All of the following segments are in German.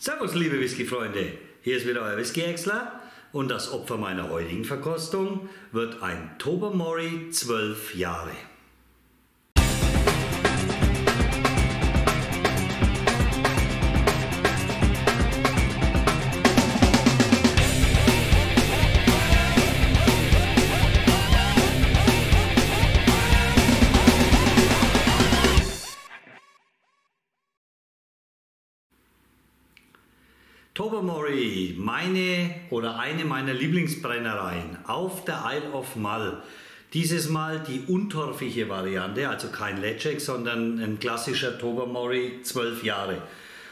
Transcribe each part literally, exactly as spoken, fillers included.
Servus liebe Whisky-Freunde, hier ist wieder euer Whisky-Häcksler und das Opfer meiner heutigen Verkostung wird ein Tobermory zwölf Jahre. Tobermory, meine oder eine meiner Lieblingsbrennereien auf der Isle of Mull. Dieses Mal die untorfige Variante, also kein Ledaig, sondern ein klassischer Tobermory zwölf Jahre.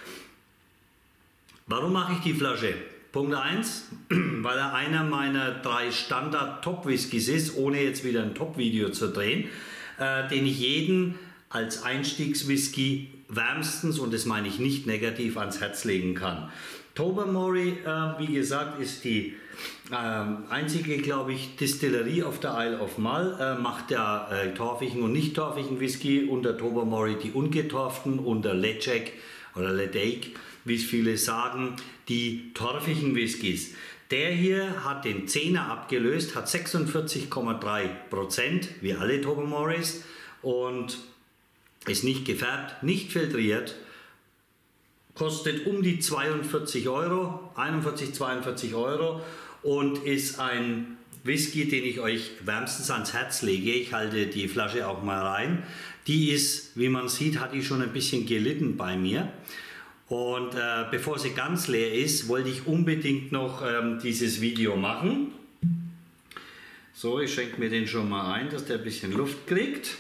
Warum mache ich die Flasche? Punkt eins, weil er einer meiner drei Standard-Top-Whiskys ist, ohne jetzt wieder ein Top-Video zu drehen, äh, den ich jeden als Einstiegswhisky wärmstens, und das meine ich nicht negativ, ans Herz legen kann. Tobermory, äh, wie gesagt, ist die äh, einzige, glaube ich, Distillerie auf der Isle of Mull, äh, macht ja äh, torfigen und nicht torfigen Whisky, unter Tobermory die ungetorften, unter Ledaig oder Ledaig, wie es viele sagen, die torfigen Whiskys. Der hier hat den Zehner abgelöst, hat sechsundvierzig Komma drei Prozent, wie alle Tobermorys, und ist nicht gefärbt, nicht filtriert, kostet um die zweiundvierzig Euro, einundvierzig, zweiundvierzig Euro und ist ein Whisky, den ich euch wärmstens ans Herz lege. Ich halte die Flasche auch mal rein. Die ist, wie man sieht, hat die schon ein bisschen gelitten bei mir. Und äh, bevor sie ganz leer ist, wollte ich unbedingt noch ähm, dieses Video machen. So, ich schenke mir den schon mal ein, dass der ein bisschen Luft kriegt.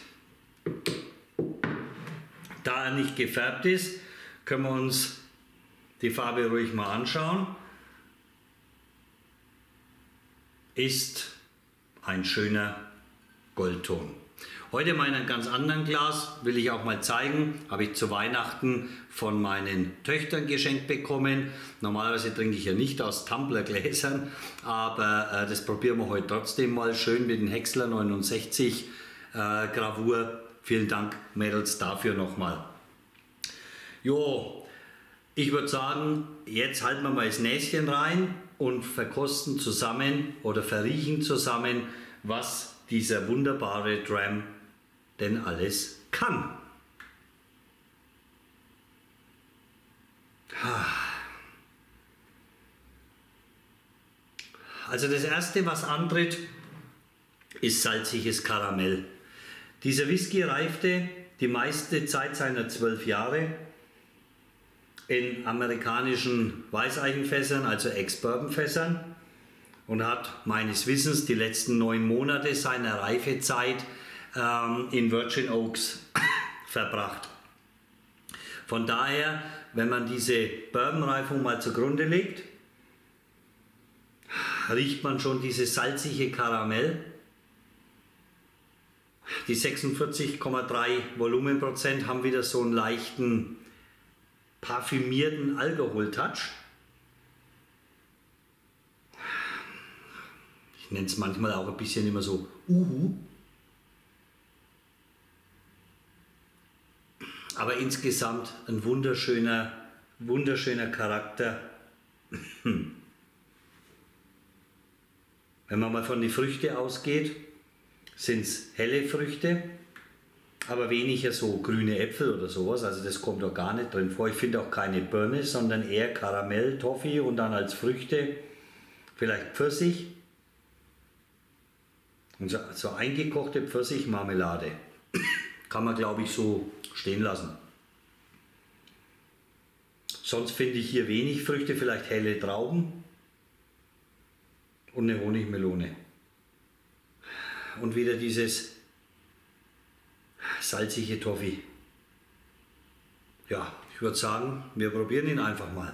Da er nicht gefärbt ist, können wir uns die Farbe ruhig mal anschauen. Ist ein schöner Goldton. Heute mal in einem ganz anderen Glas, will ich auch mal zeigen, habe ich zu Weihnachten von meinen Töchtern geschenkt bekommen. Normalerweise trinke ich ja nicht aus Tumblergläsern, aber äh, das probieren wir heute trotzdem mal schön mit dem Häcksler neunundsechzig äh, Gravur. Vielen Dank, Mädels, dafür nochmal. Jo, ich würde sagen, jetzt halten wir mal das Näschen rein und verkosten zusammen oder verriechen zusammen, was dieser wunderbare Dram denn alles kann. Also das erste, was antritt, ist salziges Karamell. Dieser Whisky reifte die meiste Zeit seiner zwölf Jahre in amerikanischen Weißeichenfässern, also Ex-Bourbon-Fässern, und hat meines Wissens die letzten neun Monate seiner Reifezeit ähm, in Virgin Oaks verbracht. Von daher, wenn man diese Bourbon-Reifung mal zugrunde legt, riecht man schon dieses salzige Karamell. Die sechsundvierzig Komma drei Volumenprozent haben wieder so einen leichten parfümierten Alkohol-Touch. Ich nenne es manchmal auch ein bisschen immer so Uhu. Aber insgesamt ein wunderschöner, wunderschöner Charakter. Wenn man mal von den Früchten ausgeht, sind es helle Früchte, aber weniger so grüne Äpfel oder sowas, also das kommt auch gar nicht drin vor. Ich finde auch keine Birne, sondern eher Karamell, Toffee und dann als Früchte vielleicht Pfirsich und so, so eingekochte Pfirsichmarmelade. Kann man, glaube ich, so stehen lassen. Sonst finde ich hier wenig Früchte, vielleicht helle Trauben und eine Honigmelone. Und wieder dieses salzige Toffee. Ja, ich würde sagen, wir probieren ihn einfach mal.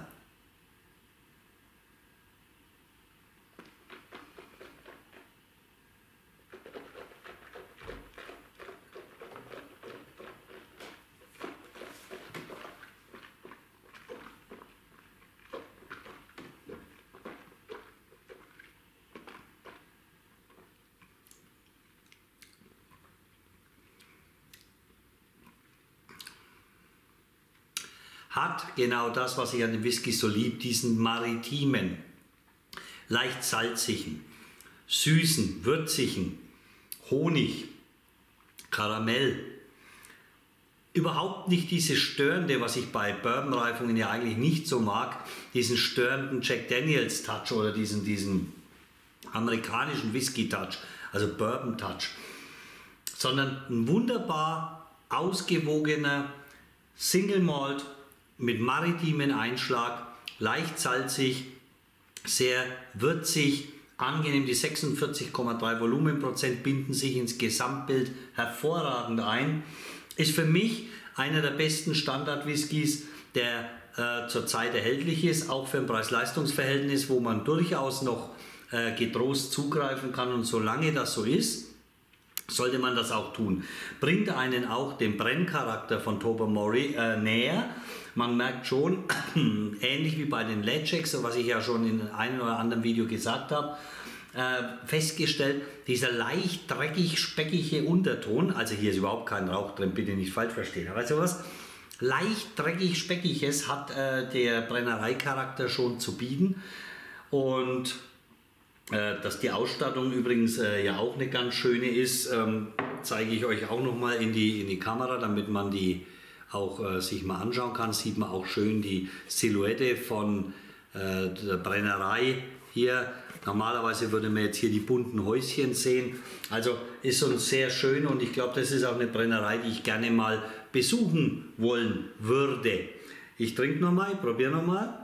hat genau das, was ich an dem Whisky so liebe, diesen maritimen, leicht salzigen, süßen, würzigen, Honig, Karamell. Überhaupt nicht diese störende, was ich bei Bourbonreifungen ja eigentlich nicht so mag, diesen störenden Jack Daniels Touch oder diesen, diesen amerikanischen Whisky Touch, also Bourbon Touch, sondern ein wunderbar ausgewogener Single Malt mit maritimen Einschlag, leicht salzig, sehr würzig, angenehm. Die sechsundvierzig Komma drei Volumenprozent binden sich ins Gesamtbild hervorragend ein. Ist für mich einer der besten Standard-Whiskys, der äh, zurzeit erhältlich ist, auch für ein Preis-Leistungs-Verhältnis, wo man durchaus noch äh, getrost zugreifen kann. Und solange das so ist, sollte man das auch tun. Bringt einen auch den Brenncharakter von Tobermory äh, näher. Man merkt schon, ähnlich wie bei den Leadjacks, was ich ja schon in einem oder anderen Video gesagt habe, äh, festgestellt, dieser leicht dreckig speckige Unterton, also hier ist überhaupt kein Rauch drin, bitte nicht falsch verstehen, aber sowas leicht dreckig speckiges hat äh, der Brennereicharakter schon zu bieten. Und äh, dass die Ausstattung übrigens äh, ja auch eine ganz schöne ist, ähm, zeige ich euch auch noch mal in die, in die Kamera, damit man die auch äh, sich mal anschauen kann. Sieht man auch schön die Silhouette von äh, der Brennerei hier. Normalerweise würde man jetzt hier die bunten Häuschen sehen. Also ist uns sehr schön und ich glaube, das ist auch eine Brennerei, die ich gerne mal besuchen wollen würde. Ich trinke nochmal, ich probiere nochmal.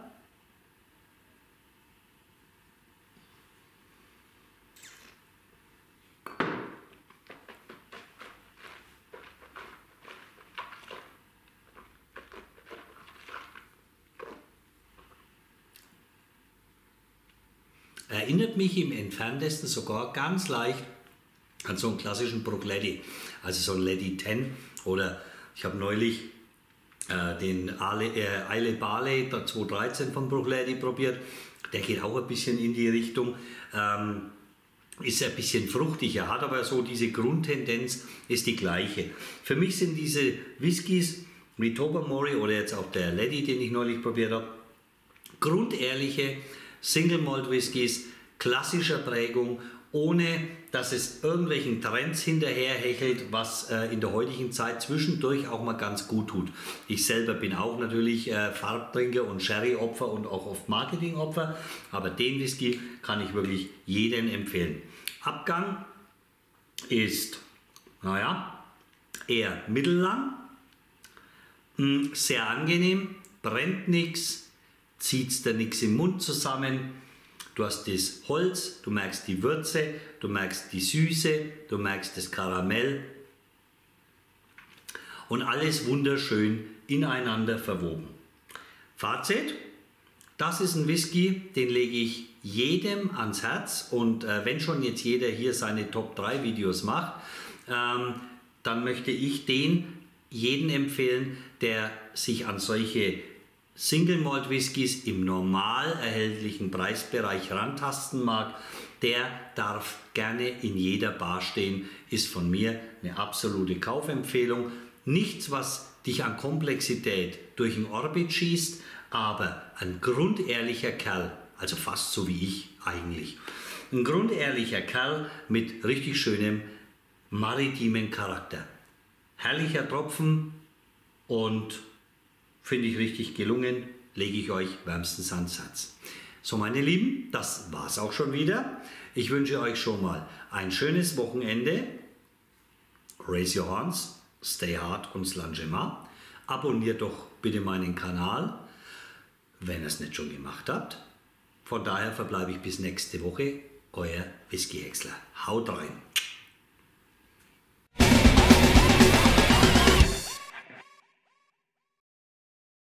Erinnert mich im Entferntesten sogar ganz leicht an so einen klassischen Bruichladdich, also so ein Laddie zehn, oder ich habe neulich äh, den Islay Barley zweitausenddreizehn von Bruichladdich probiert, der geht auch ein bisschen in die Richtung, ähm, ist ein bisschen fruchtiger, hat aber so diese Grundtendenz, ist die gleiche. Für mich sind diese Whiskys wie Tobermory oder jetzt auch der Laddie, den ich neulich probiert habe, grundehrliche Single Malt Whiskys, klassischer Prägung, ohne dass es irgendwelchen Trends hinterherhechelt, was äh, in der heutigen Zeit zwischendurch auch mal ganz gut tut. Ich selber bin auch natürlich äh, Farbtrinker und Sherry-Opfer und auch oft Marketing-Opfer, aber den Whisky kann ich wirklich jedem empfehlen. Abgang ist, naja, eher mittellang, mh, sehr angenehm, brennt nichts, zieht dir nichts im Mund zusammen. Du hast das Holz, du merkst die Würze, du merkst die Süße, du merkst das Karamell und alles wunderschön ineinander verwoben. Fazit, das ist ein Whisky, den lege ich jedem ans Herz und äh, wenn schon jetzt jeder hier seine Top drei Videos macht, ähm, dann möchte ich den jeden empfehlen, der sich an solche Single Malt Whiskys im normal erhältlichen Preisbereich rantasten mag, der darf gerne in jeder Bar stehen, ist von mir eine absolute Kaufempfehlung. Nichts, was dich an Komplexität durch den Orbit schießt, aber ein grundehrlicher Kerl, also fast so wie ich eigentlich, ein grundehrlicher Kerl mit richtig schönem maritimen Charakter. Herrlicher Tropfen und finde ich richtig gelungen, lege ich euch wärmstens ans Herz. So meine Lieben, das war's auch schon wieder. Ich wünsche euch schon mal ein schönes Wochenende. Raise your horns, stay hard und slangema. Abonniert doch bitte meinen Kanal, wenn ihr es nicht schon gemacht habt. Von daher verbleibe ich bis nächste Woche. Euer Whisky Häcksler. Haut rein!